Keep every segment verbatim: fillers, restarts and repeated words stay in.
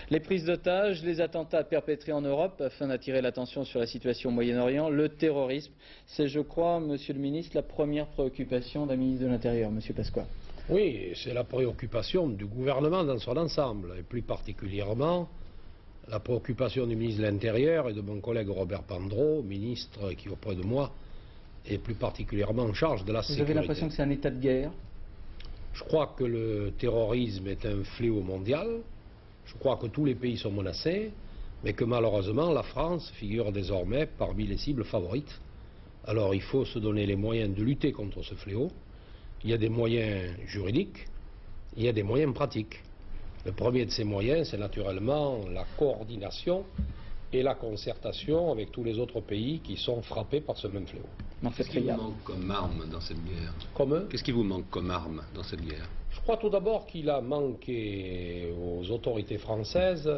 Les prises d'otages, les attentats perpétrés en Europe afin d'attirer l'attention sur la situation au Moyen-Orient, le terrorisme, c'est, je crois, Monsieur le Ministre, la première préoccupation d'un ministre de l'Intérieur, Monsieur Pasqua. Oui, c'est la préoccupation du gouvernement dans son ensemble, et plus particulièrement la préoccupation du ministre de l'Intérieur et de mon collègue Robert Pandreau, ministre qui, auprès de moi, est plus particulièrement en charge de la Vous sécurité. avez l'impression que c'est un état de guerre? Je crois que le terrorisme est un fléau mondial. Je crois que tous les pays sont menacés, mais que malheureusement la France figure désormais parmi les cibles favorites. Alors il faut se donner les moyens de lutter contre ce fléau. Il y a des moyens juridiques, il y a des moyens pratiques. Le premier de ces moyens, c'est naturellement la coordination et la concertation avec tous les autres pays qui sont frappés par ce même fléau. Qu'est-ce qui vous manque comme arme dans cette guerre? Comme Qu'est-ce qui vous manque comme arme dans cette guerre? Je crois tout d'abord qu'il a manqué aux autorités françaises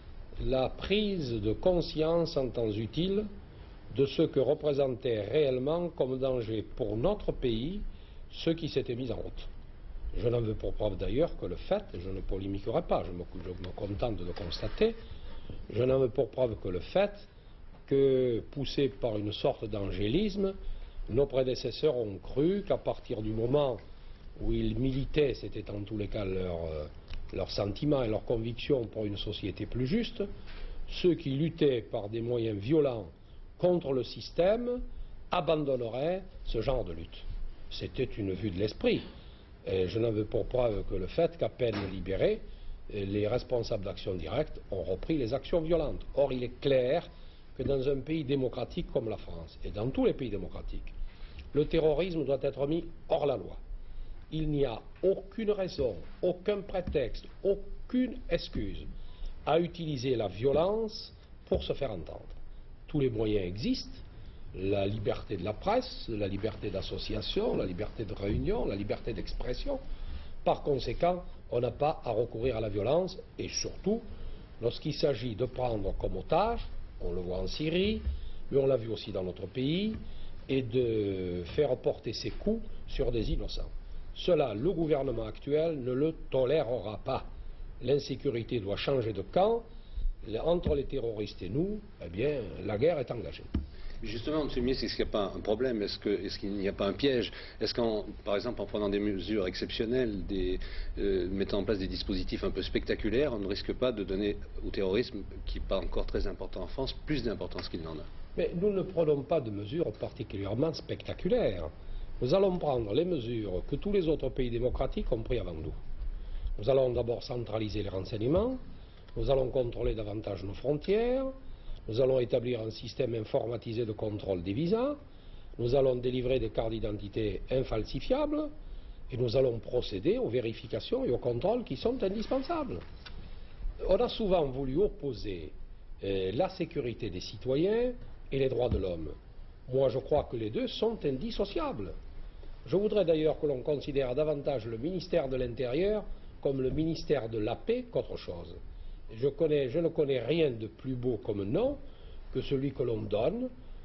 la prise de conscience en temps utile de ce que représentait réellement comme danger pour notre pays ce qui s'était mis en route. Je n'en veux pour preuve d'ailleurs que le fait, et je ne polémiquerai pas, je me, je me contente de le constater, je n'en veux pour preuve que le fait que, poussés par une sorte d'angélisme, nos prédécesseurs ont cru qu'à partir du moment où ils militaient, c'était en tous les cas leur, euh, leur sentiment et leur conviction pour une société plus juste, ceux qui luttaient par des moyens violents contre le système abandonneraient ce genre de lutte. C'était une vue de l'esprit. Et je n'en veux pour preuve que le fait qu'à peine libérés, les responsables d'action directe ont repris les actions violentes. Or, il est clair que dans un pays démocratique comme la France, et dans tous les pays démocratiques, le terrorisme doit être mis hors la loi. Il n'y a aucune raison, aucun prétexte, aucune excuse à utiliser la violence pour se faire entendre. Tous les moyens existent. La liberté de la presse, la liberté d'association, la liberté de réunion, la liberté d'expression. Par conséquent, on n'a pas à recourir à la violence, et surtout, lorsqu'il s'agit de prendre comme otage, on le voit en Syrie, mais on l'a vu aussi dans notre pays, et de faire porter ses coups sur des innocents. Cela, le gouvernement actuel ne le tolérera pas. L'insécurité doit changer de camp. Entre les terroristes et nous, eh bien, la guerre est engagée. Justement, Monsieur le ministre, est-ce qu'il n'y a pas un problème? Est-ce que, est-ce qu'il n'y a pas un piège? Est-ce qu'en, par exemple, en prenant des mesures exceptionnelles, des, euh, mettant en place des dispositifs un peu spectaculaires, on ne risque pas de donner au terrorisme, qui n'est pas encore très important en France, plus d'importance qu'il n'en a? Mais nous ne prenons pas de mesures particulièrement spectaculaires. Nous allons prendre les mesures que tous les autres pays démocratiques ont prises avant nous. Nous allons d'abord centraliser les renseignements, nous allons contrôler davantage nos frontières, nous allons établir un système informatisé de contrôle des visas, nous allons délivrer des cartes d'identité infalsifiables et nous allons procéder aux vérifications et aux contrôles qui sont indispensables. On a souvent voulu opposer euh, la sécurité des citoyens et les droits de l'homme. Moi, je crois que les deux sont indissociables. Je voudrais d'ailleurs que l'on considère davantage le ministère de l'Intérieur comme le ministère de la paix qu'autre chose. Je, connais, je ne connais rien de plus beau comme nom que celui que l'on donne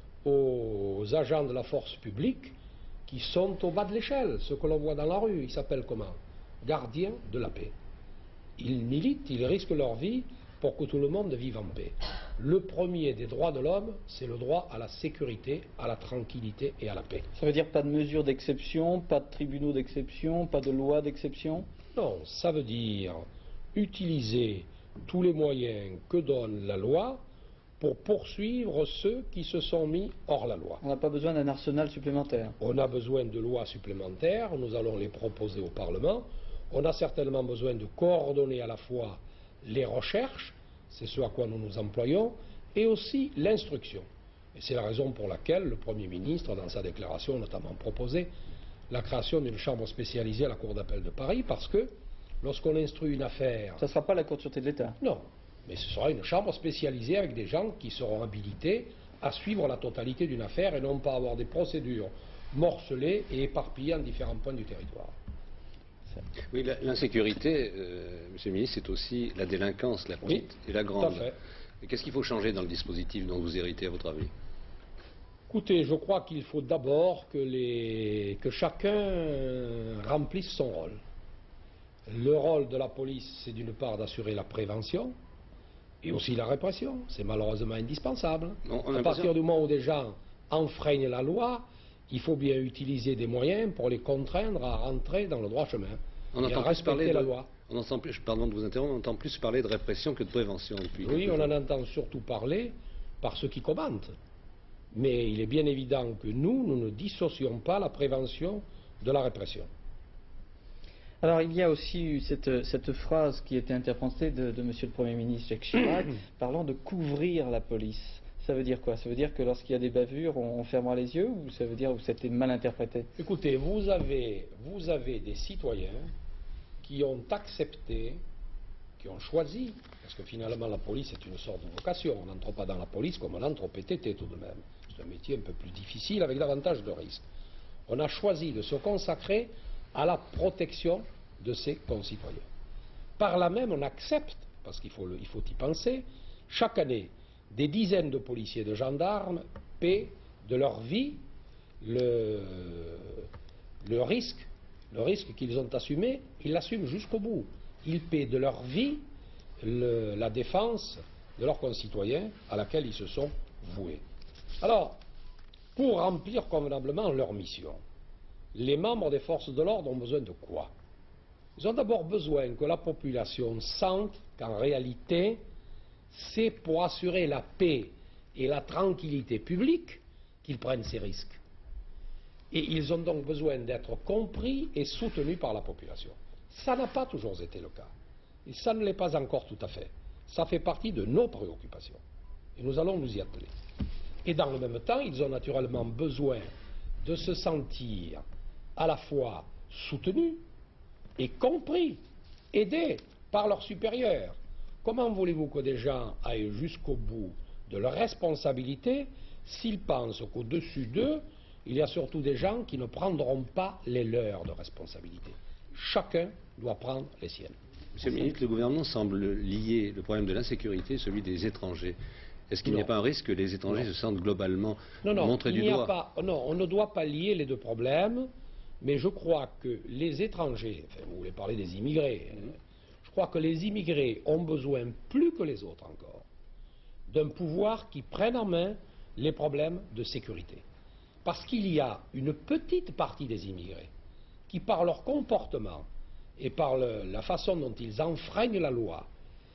aux agents de la force publique qui sont au bas de l'échelle, ceux que l'on voit dans la rue. Ils s'appellent comment? Gardiens de la paix. Ils militent, ils risquent leur vie pour que tout le monde vive en paix. Le premier des droits de l'homme, c'est le droit à la sécurité, à la tranquillité et à la paix. Ça veut dire pas de mesures d'exception, pas de tribunaux d'exception, pas de loi d'exception? Non, ça veut dire utiliser tous les moyens que donne la loi pour poursuivre ceux qui se sont mis hors la loi. On n'a pas besoin d'un arsenal supplémentaire. On a besoin de lois supplémentaires, nous allons les proposer au Parlement. On a certainement besoin de coordonner à la fois les recherches, c'est ce à quoi nous nous employons, et aussi l'instruction. Et c'est la raison pour laquelle le Premier ministre, dans sa déclaration, notamment proposé la création d'une chambre spécialisée à la Cour d'appel de Paris, parce que lorsqu'on instruit une affaire... Ça ne sera pas la Cour de sûreté de l'État? Non, mais ce sera une chambre spécialisée avec des gens qui seront habilités à suivre la totalité d'une affaire et non pas avoir des procédures morcelées et éparpillées en différents points du territoire. Oui, l'insécurité, euh, Monsieur le ministre, c'est aussi la délinquance, la petite oui, et la grande. Tout à fait. Qu'est-ce qu'il faut changer dans le dispositif dont vous héritez, à votre avis? Écoutez, je crois qu'il faut d'abord que, les... que chacun remplisse son rôle. Le rôle de la police, c'est d'une part d'assurer la prévention, Et aussi la répression, c'est malheureusement indispensable. On, on à partir du moment où des gens enfreignent la loi, il faut bien utiliser des moyens pour les contraindre à rentrer dans le droit chemin. On et entend à plus respecter parler la de, loi. On entend plus, pardon de vous interrompre, on entend plus parler de répression que de prévention depuis. Oui, on en entend surtout parler par ceux qui commentent. Mais il est bien évident que nous, nous ne dissocions pas la prévention de la répression. Alors il y a aussi eu cette, cette phrase qui était interprétée de, de M. le Premier ministre Jacques Chirac parlant de couvrir la police. Ça veut dire quoi? Ça veut dire que lorsqu'il y a des bavures, on, on fermera les yeux, ou ça veut dire que c'était mal interprété? Écoutez, vous avez, vous avez des citoyens qui ont accepté, qui ont choisi, parce que finalement la police est une sorte de vocation, on n'entre pas dans la police comme on entre au P T T tout de même. C'est un métier un peu plus difficile avec davantage de risques. On a choisi de se consacrer à la protection de ses concitoyens. Par là même, on accepte, parce qu'il faut, le, il faut y penser, chaque année, des dizaines de policiers et de gendarmes paient de leur vie le, le risque, le risque qu'ils ont assumé, ils l'assument jusqu'au bout. Ils paient de leur vie le, la défense de leurs concitoyens à laquelle ils se sont voués. Alors, pour remplir convenablement leur mission, les membres des forces de l'ordre ont besoin de quoi? Ils ont d'abord besoin que la population sente qu'en réalité, c'est pour assurer la paix et la tranquillité publique qu'ils prennent ces risques. Et ils ont donc besoin d'être compris et soutenus par la population. Ça n'a pas toujours été le cas. Et ça ne l'est pas encore tout à fait. Ça fait partie de nos préoccupations. Et nous allons nous y atteler. Et dans le même temps, ils ont naturellement besoin de se sentir à la fois soutenus et compris, aidés par leurs supérieurs. Comment voulez-vous que des gens aillent jusqu'au bout de leurs responsabilités s'ils pensent qu'au-dessus d'eux, il y a surtout des gens qui ne prendront pas les leurs de responsabilité? Chacun doit prendre les siennes. Monsieur le ministre, le gouvernement semble lier le problème de l'insécurité, celui des étrangers. Est-ce qu'il n'y a pas un risque que les étrangers non. se sentent globalement non, non, montrés du il n'y a doigt pas, Non, on ne doit pas lier les deux problèmes, mais je crois que les étrangers, enfin, vous voulez parler des immigrés, hein, je crois que les immigrés ont besoin, plus que les autres encore, d'un pouvoir qui prenne en main les problèmes de sécurité. Parce qu'il y a une petite partie des immigrés qui, par leur comportement et par le, la façon dont ils enfreignent la loi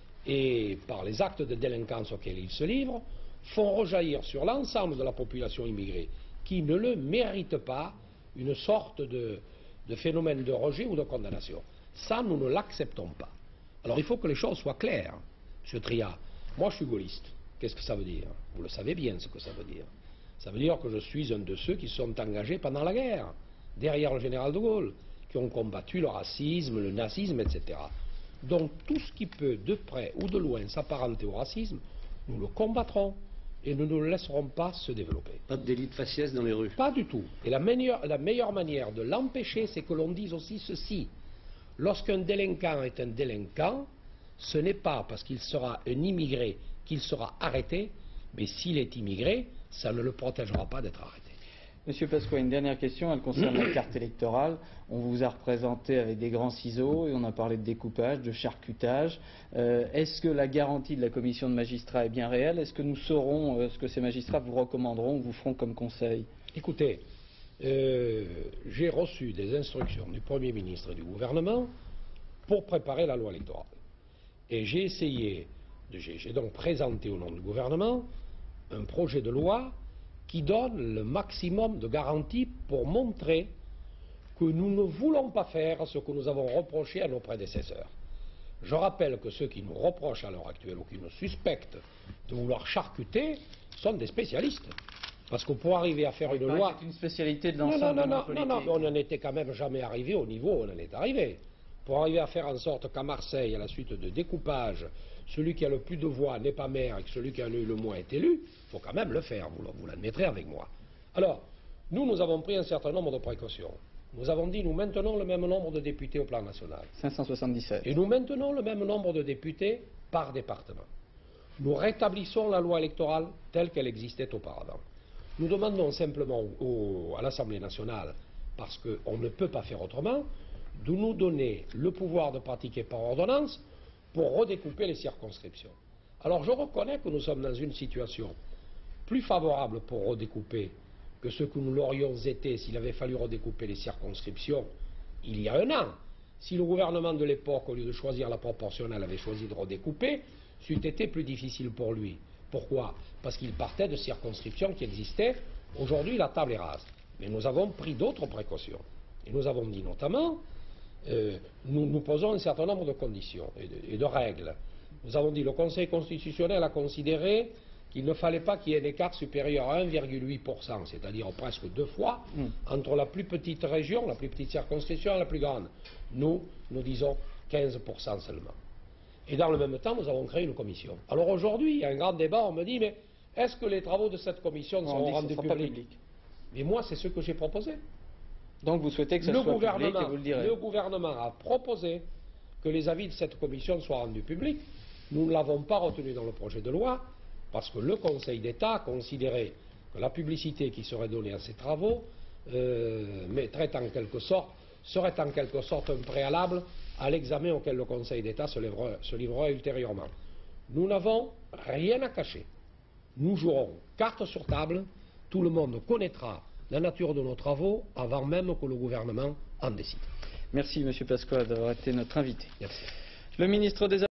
et par les actes de délinquance auxquels ils se livrent, font rejaillir sur l'ensemble de la population immigrée, qui ne le mérite pas, une sorte de, de phénomène de rejet ou de condamnation. Ça, nous ne l'acceptons pas. Alors il faut que les choses soient claires. Monsieur Tria, moi je suis gaulliste. Qu'est-ce que ça veut dire? Vous le savez bien ce que ça veut dire. Ça veut dire que je suis un de ceux qui sont engagés pendant la guerre, derrière le général de Gaulle, qui ont combattu le racisme, le nazisme, et cetera. Donc tout ce qui peut, de près ou de loin, s'apparenter au racisme, nous le combattrons et nous ne le laisserons pas se développer. Pas de délit de faciès dans les rues? Pas du tout. Et la meilleure, la meilleure manière de l'empêcher, c'est que l'on dise aussi ceci. Lorsqu'un délinquant est un délinquant, ce n'est pas parce qu'il sera un immigré qu'il sera arrêté, mais s'il est immigré, ça ne le protégera pas d'être arrêté. Monsieur Pasqua, une dernière question, elle concerne la carte électorale. On vous a représenté avec des grands ciseaux et on a parlé de découpage, de charcutage. Euh, Est-ce que la garantie de la commission de magistrats est bien réelle? Est-ce que nous saurons euh, ce que ces magistrats vous recommanderont ou vous feront comme conseil? Écoutez, euh, j'ai reçu des instructions du Premier ministre et du gouvernement pour préparer la loi électorale. Et j'ai essayé, j'ai donc présenté au nom du gouvernement un projet de loi qui donne le maximum de garanties pour montrer que nous ne voulons pas faire ce que nous avons reproché à nos prédécesseurs. Je rappelle que ceux qui nous reprochent à l'heure actuelle ou qui nous suspectent de vouloir charcuter sont des spécialistes. Parce que pour arriver à faire une loi... C'est une spécialité de Non, non, l'ensemble non, de non, notre non, non, politique. on n'en était quand même jamais arrivé au niveau où on en est arrivé. Pour arriver à faire en sorte qu'à Marseille, à la suite de découpage, celui qui a le plus de voix n'est pas maire et que celui qui en a eu le moins est élu, il faut quand même le faire, vous, vous l'admettrez avec moi. Alors, nous, nous avons pris un certain nombre de précautions. Nous avons dit, nous maintenons le même nombre de députés au plan national. cinq cent soixante-dix-sept. Et nous maintenons le même nombre de députés par département. Nous rétablissons la loi électorale telle qu'elle existait auparavant. Nous demandons simplement au, à l'Assemblée nationale, parce qu'on ne peut pas faire autrement, de nous donner le pouvoir de pratiquer par ordonnance pour redécouper les circonscriptions. Alors je reconnais que nous sommes dans une situation plus favorable pour redécouper que ce que nous l'aurions été s'il avait fallu redécouper les circonscriptions il y a un an. Si le gouvernement de l'époque, au lieu de choisir la proportionnelle, avait choisi de redécouper, c'eût été plus difficile pour lui. Pourquoi? Parce qu'il partait de circonscriptions qui existaient. Aujourd'hui, la table est rase. Mais nous avons pris d'autres précautions. Et nous avons dit notamment, euh, nous nous posons un certain nombre de conditions et de, et de règles. Nous avons dit, le Conseil constitutionnel a considéré qu'il ne fallait pas qu'il y ait un écart supérieur à un virgule huit pour cent, c'est-à-dire presque deux fois, mm. entre la plus petite région, la plus petite circonscription et la plus grande. Nous, nous disons quinze pour cent seulement. Et dans le même temps, nous avons créé une commission. Alors aujourd'hui, il y a un grand débat, on me dit, mais est-ce que les travaux de cette commission seront rendus publics? Mais moi, c'est ce que j'ai proposé. Donc vous souhaitez que ce soit public et vous le direz. Le gouvernement a proposé que les avis de cette commission soient rendus publics. Nous ne l'avons pas retenu dans le projet de loi, parce que le Conseil d'État a considéré que la publicité qui serait donnée à ces travaux euh, mettrait en quelque sorte, serait en quelque sorte un préalable à l'examen auquel le Conseil d'État se, se livrera ultérieurement. Nous n'avons rien à cacher. Nous jouerons carte sur table. Tout le monde connaîtra la nature de nos travaux avant même que le gouvernement en décide. Merci M. Pasqua d'avoir été notre invité. Merci. Le ministre des